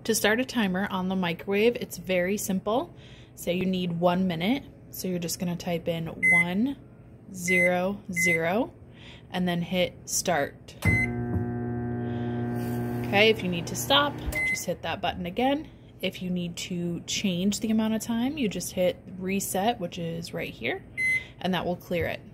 To start a timer on the microwave, it's very simple. Say you need 1 minute, so you're just gonna type in 100 and then hit start. Okay, if you need to stop, just hit that button again. If you need to change the amount of time, you just hit reset, which is right here, and that will clear it.